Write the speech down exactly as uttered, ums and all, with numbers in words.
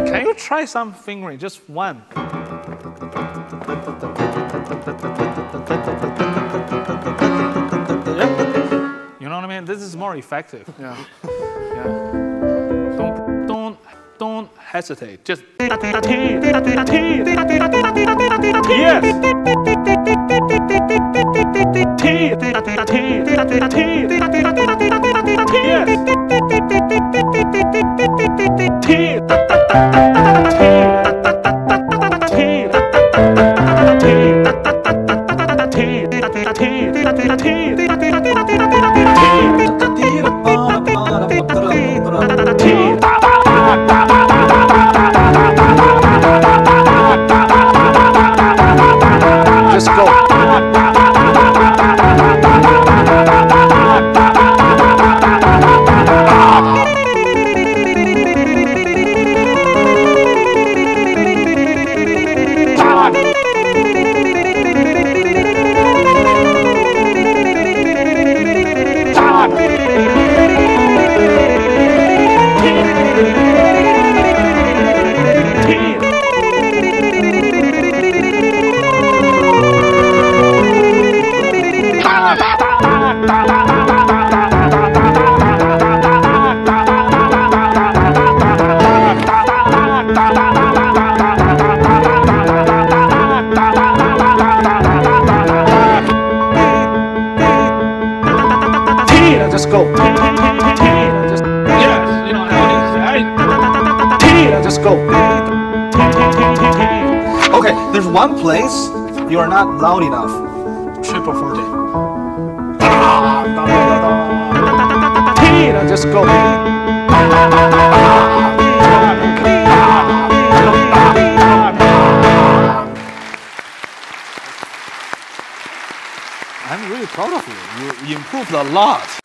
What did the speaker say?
Can you try some fingering? Just one. Yeah. You know what I mean? This is more effective. Yeah. Yeah. Don't don't don't hesitate. Just yes. Just go. Just go. Just, yes, you know how it is. Just go. Okay, there's one place you are not loud enough. Triple forte. Just go. I'm really proud of you. You, you improved a lot.